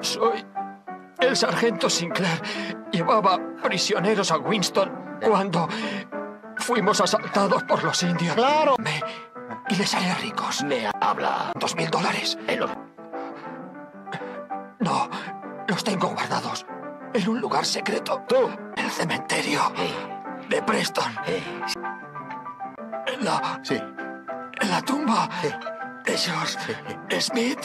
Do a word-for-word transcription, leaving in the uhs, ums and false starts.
Soy el sargento Sinclair. Llevaba prisioneros a Winston cuando fuimos asaltados por los indios. ¡Claro! Me... Y les haré ricos. Me habla. Dos mil dólares. El... No, los tengo guardados en un lugar secreto. ¿Tú? El cementerio Eh, de Preston. eh, En la, Sí. en la tumba Sí. de George Smith.